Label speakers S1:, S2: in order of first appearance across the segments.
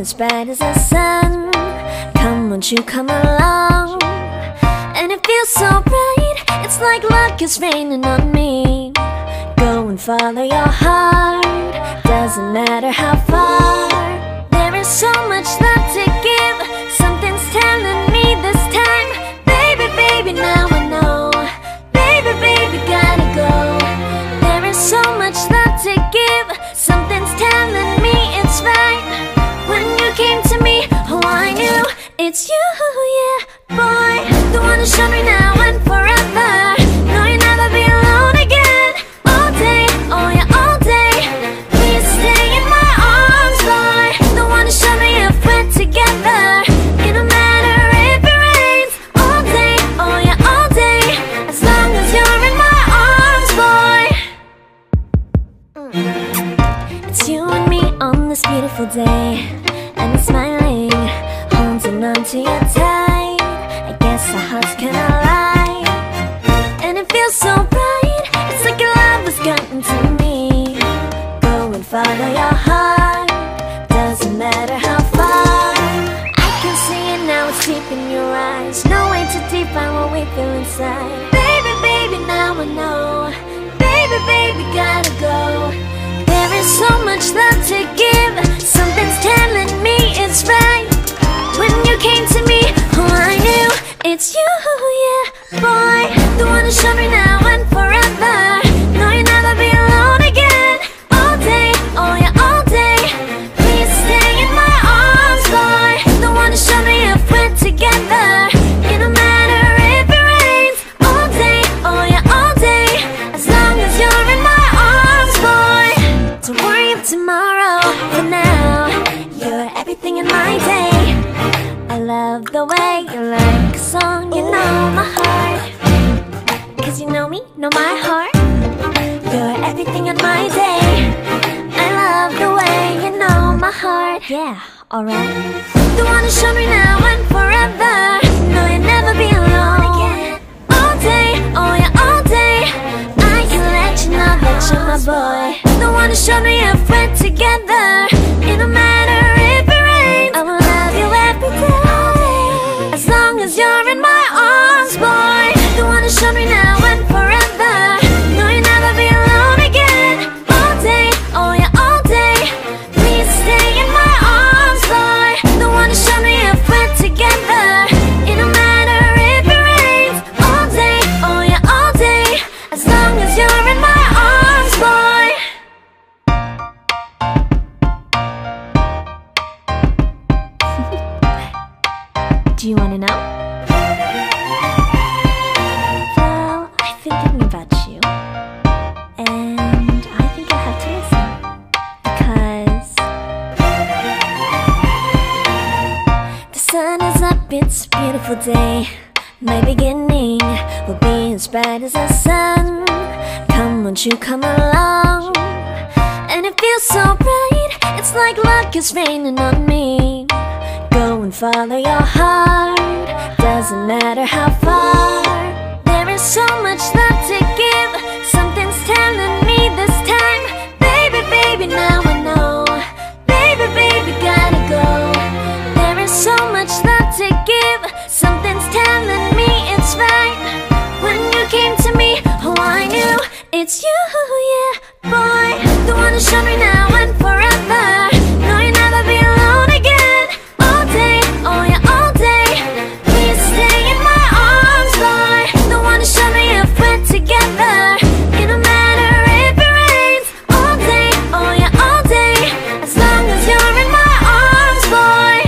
S1: as bright as the sun. Come, won't you come along? And it feels so bright, it's like luck is raining on me. Go and follow your heart, doesn't matter how far. There is so much love to give, something's telling me this time. Baby, baby, now I know. Baby, baby, gotta go. There is so much love to give, something's telling me it's right. When you came to me, oh I knew it's you, yeah, boy. The one who showed me now and forever. No, you'll never be alone again. All day, oh yeah, all day. Please stay in my arms, boy. The one who showed me if we're together. It don't matter if it rains. All day, oh yeah, all day. As long as you're in my arms, boy. It's you and me on this beautiful day, and it's smiling, holding on to you tight. I guess our hearts cannot lie, and it feels so bright, it's like your love has gotten to me. Go and follow your heart, doesn't matter how far. I can see it now, it's deep in your eyes. No way to define what we feel inside. Baby, baby, now I know. Baby, baby, gotta go. There is so much love to give, something's telling me it's right. When you came to me, oh I knew it's you, yeah, boy. The one who showed me now and forever. No, you'll never be alone again. All day, oh yeah, all day. Please stay in my arms, boy. The one who showed me if we're together. It don't matter if it rains. All day, oh yeah, all day. As long as you're in my arms, boy. Don't worry of tomorrow, for now you're everything in my day. I love the way you like a song, you know my heart. Cause you know me, know my heart. You're everything in my day. I love the way you know my heart. Yeah, alright. The one who showed me now and forever. No, you'll never be alone again. All day, oh yeah, all day. I can let you know that you're my boy. The one who showed me if we're together. It don't matter if it rains. I will love you every day. As long as you're in my arms, boy. The one who showed me now and forever. No, you'll never be alone again. All day, oh yeah, all day. Please stay in my arms, boy. The one who showed me if we're together. It don't matter if it rains. All day, oh yeah, all day. As long as you're in my arms, boy. Do you wanna know? Well, I've been thinking about you, and I think I have to listen, because the sun is up, it's a beautiful day. My beginning will be as bright as the sun. Come, won't you come along? And it feels so bright, it's like luck is raining on me. Go and follow your heart, doesn't matter how far. There is so much love to give, something's telling me this time. Baby, baby, now I know. Baby, baby, gotta go. There is so much love to give, something's telling me it's right. When you came to me, oh I knew it's you, yeah, boy. The one who showed me now and forever. No, you'll never be alone again. All day, oh yeah, all day. Please stay in my arms, boy. The one who showed me if we're together. It don't matter if it rains. All day, oh yeah, all day. As long as you're in my arms, boy.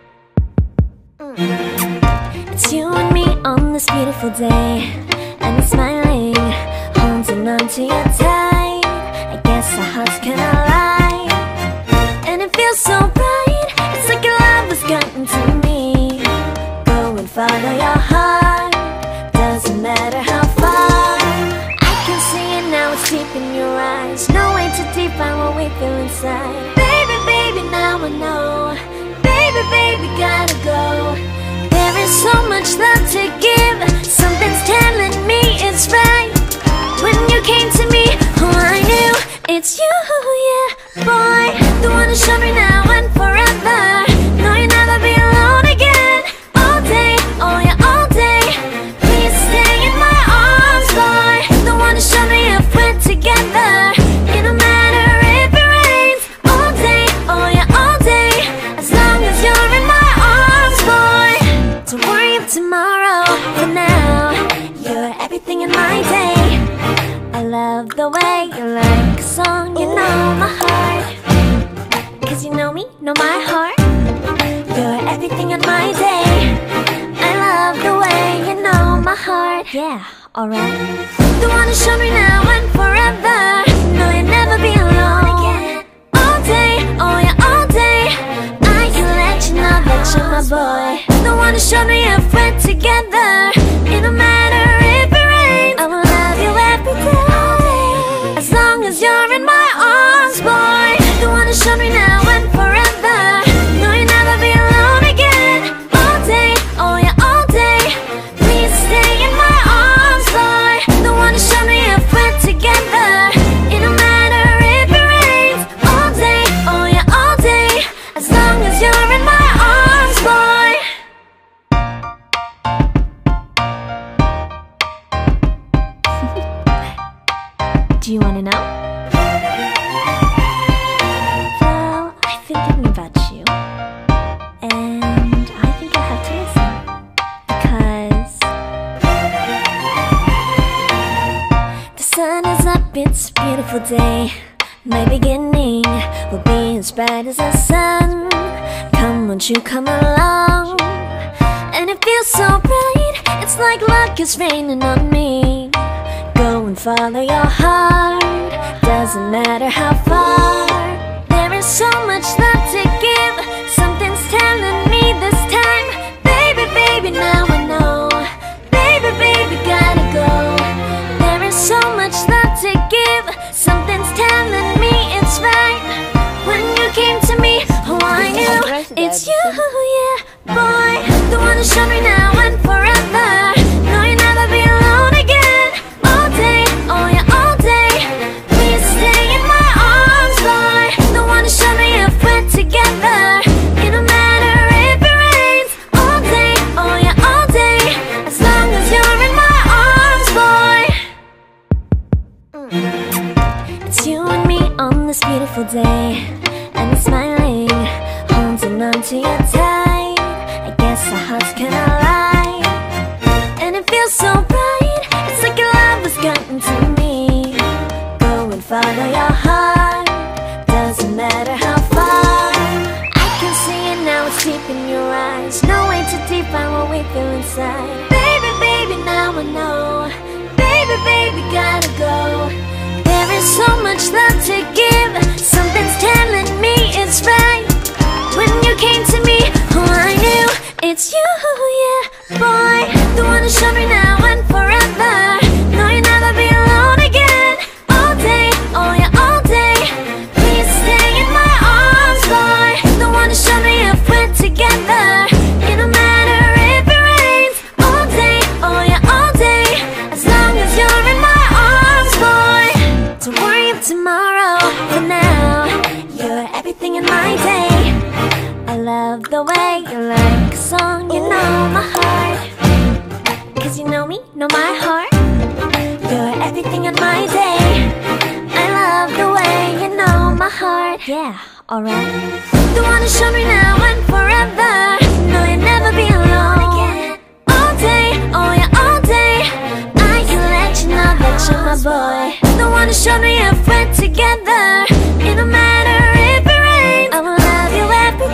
S1: It's you and me on this beautiful day, and it's smiling, holding on to you tight. I guess our hearts cannot lie, and it feels so bright, it's like your love has gotten to me. Go and follow your heart, doesn't matter how far. I can see it now, it's deep in your eyes. No way to define what we feel inside. Baby, baby, now I know. Baby, baby, gotta go. There is so much love to give, something's telling me it's right. When you came to me, oh I knew it's you, yeah, boy. The one who showed me now and forever. You're everything in my day. I love the way you know my heart. Yeah, alright. The one to show me now and forever. No, you'll never be alone again. All day, oh yeah, all day. I can let you know that you're my boy. The one to show me if we're together. It don't matter if it rains, I will love you every day. As long as you're in my arms, boy. The one to show me now and forever. No, you'll never be alone again. All day, oh yeah, all day. Please stay in my arms, boy. The one to show me if we're together. It don't matter if it rains. All day, oh yeah, all day. As long as you're in my arms, boy. Do you wanna know? Well, I've been thinking about you, and I think I have to listen, because the sun is up, it's a beautiful day. My beginning will be as bright as the sun. Come, won't you come along? And it feels so bright, it's like luck is raining on me. Go and follow your heart, doesn't matter how far. There is so much love to give, something's telling me this time. Baby, baby, now I know. Baby, baby, gotta go. There is so much love to give, something's telling me it's right. When you came to me, oh I knew it's you, yeah, boy. The one to show me now and forever. No, you'll never be alone again. All day, oh yeah, all day. Please stay in my arms, boy. The one to show me if we're together. It don't matter if it rains. All day, oh yeah, all day. As long as you're in my arms, boy. It's you and me on this beautiful day, and I'm smiling, holding on to you tight. I guess our hearts can align, and it feels so bright. It's like your love has gotten to me. Go and follow your heart, doesn't matter how far. I can see it now, it's deep in your eyes. No way to define what we feel inside. Baby, baby, now I know. Baby, baby, gotta go. There is so much love to give, something's telling me it's right. When you came to me, oh I knew it's you, yeah, boy. The one to show me now and forever. No, you'll never be alone again. All day, oh yeah, all day. Please stay in my arms, boy. The one to show me if we're together. It don't matter if it rains. All day, oh yeah, all day. As long as you're in my arms, boy. Don't worry of tomorrow, for now you're everything in my day. I love the way you like a song, you know my heart. Cause you know me, know my heart. You're everything in my day. I love the way you know my heart. Yeah, alright. The one to show me now and forever. No, you'll never be alone again. All day, oh yeah, all day. I can let you know that you're my boy. The one to show me if we're together. It don't matter if it rains, I will love you every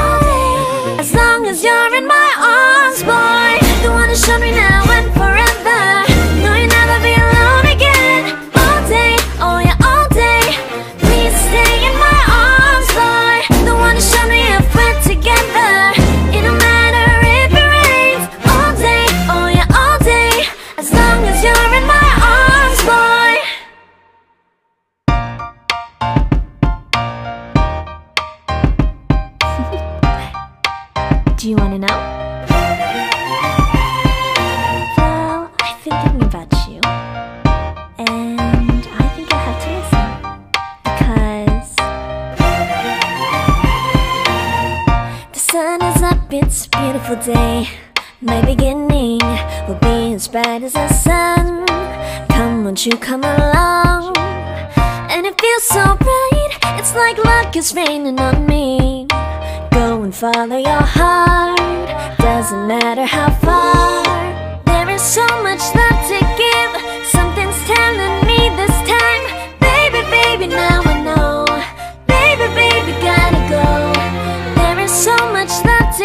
S1: day. As long as you're in my arms, boy. The one to show me now and forever. No, you'll never be alone again. All day, oh yeah, all day. Please stay in my arms, boy. The one to show me if we're together. It don't matter if it rains. All day, oh yeah, all day. As long as you're in my arms, boy. Do you wanna know? Well, I've been thinking about you, and I think I have to listen, because the sun is up, it's a beautiful day. My beginning will be as bright as the sun. Come, won't you come along? And it feels so bright, it's like luck is raining on me. Go and follow your heart, doesn't matter how far. There is so much love to give, something's telling me this time. Baby, baby, now I know. Baby, baby, gotta go. There is so much love to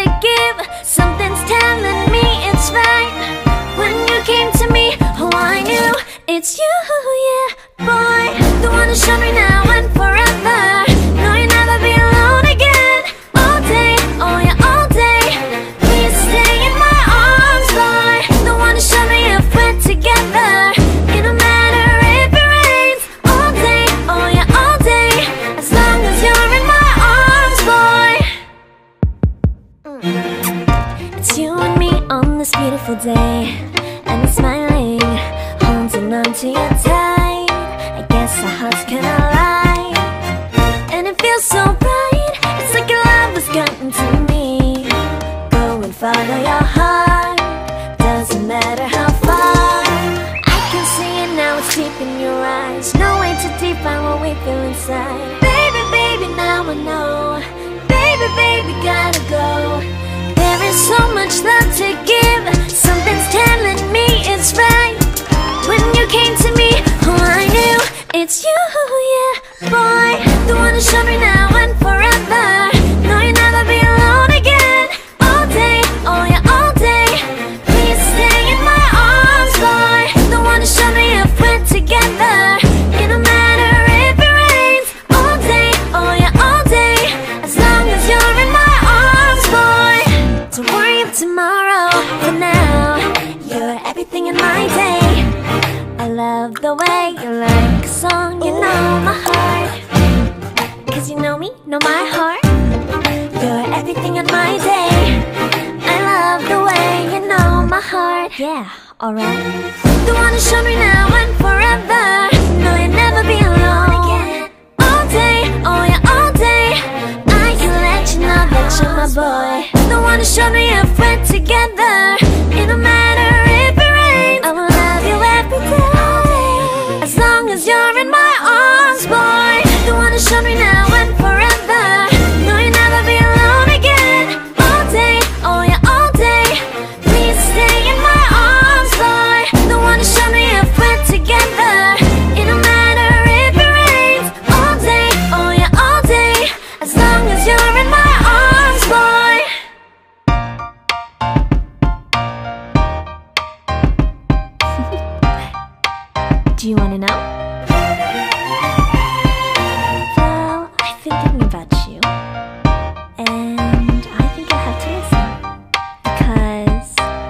S1: it's you, yeah, boy. The one to show me now and forever. No, you'll never be alone again. All day, oh yeah, all day. Please stay in my arms, boy. The one to show me if we're together. It don't matter if it rains. All day, oh yeah, all day. As long as you're in my arms, boy. It's you and me on this beautiful day, and it's smiling, holding on to you tight. I guess our hearts can align, and it feels so right. It's like your love has gotten to me. Go and follow your heart, doesn't matter how far. I can see it now, it's deep in your eyes. No way to define what we feel inside. Baby, baby, now I know. Baby, baby, gotta go. There is so much love to give. Something's telling me it's right. When you came to me, oh, I knew it's you, yeah, boy. The one to show me now and forever. No, you'll never be alone again. All day, oh yeah, all day. Please stay in my arms, boy. The one to show me if we're together. It don't matter if it rains. All day, oh yeah, all day. As long as you're in my arms, boy. Don't worry about tomorrow. For now, you're everything in my day. I love the way you like a song. You know my heart, 'cause you know me, know my heart. You're everything in my day. I love the way you know my heart. Yeah, alright. The one to show me now and forever. No, you'll never be alone again. All day, oh yeah, all day. I can let you know that you're my boy. The one to show me if we're together. It don't matter if it rains. I will love you every day. As long as you're in my arms, boy. The one to show me now and forever. No, you'll never be alone again. All day, oh yeah, all day. Please stay in my arms, boy. The one to show me if we're together. It don't matter if it rains. All day, oh yeah, all day. As long as you're in my arms, boy. Do you wanna know? Well, I've been thinking about you, and I think I have to listen. Because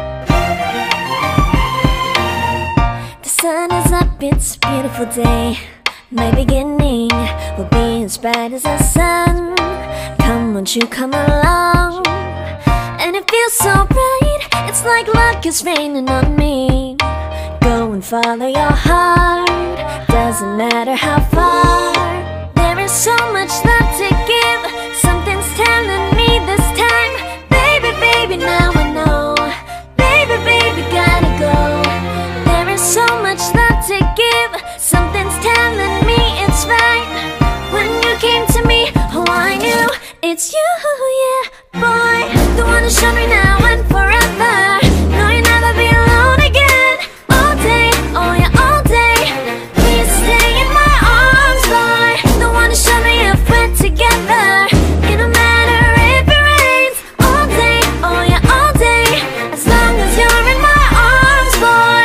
S1: the sun is up, it's a beautiful day. My beginning will be as bright as the sun. Come, won't you come along? And it feels so bright, it's like luck is raining on me. Go and follow your heart, doesn't matter how far. There is so much love to give. Something's telling me this time. Baby, baby, now I know. Baby, baby, gotta go. There is so much love to give. Something's telling me it's right. When you came to me, oh, I knew it's you, yeah, boy. The one to show me now and forever. No, you'll never be alone again. All day, oh yeah, all day. Please stay in my arms, boy. The one to show me if we're together. It don't matter if it rains. All day, oh yeah, all day. As long as you're in my arms, boy.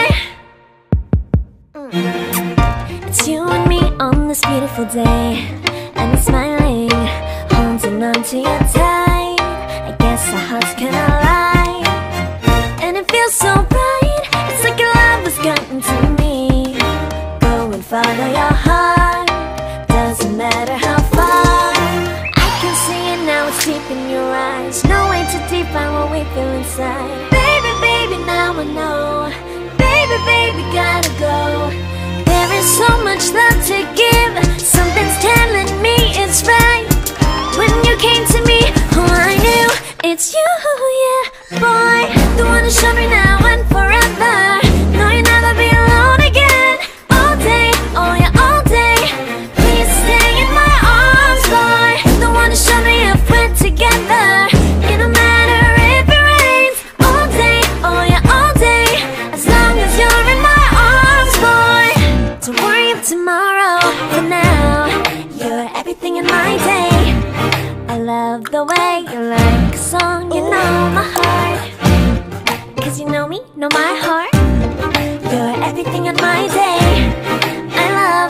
S1: It's you and me on this beautiful day, and it's smiling, holding on to you tight. I guess our hearts can align, and it feels so bright. It's like your love has gotten to me. Go and follow your heart, doesn't matter how far. I can see it now, it's deep in your eyes. No way to define what we feel inside. Baby, baby, now I know. Baby, baby, gotta go. There is so much love to give. Something's telling me it's right. When you came to me, oh, I knew it's you, yeah, boy. The one to show me now and forever. No, you'll never be alone again. All day, oh yeah, all day. Please stay in my arms, boy. The one to show me if we're together. It don't matter if it rains. All day, oh yeah, all day. As long as you're in my arms, boy. Don't worry about tomorrow. For now, you're everything in my day. I love the way you like a song. You know my heart, 'cause you know me, know my heart. You're everything in my day.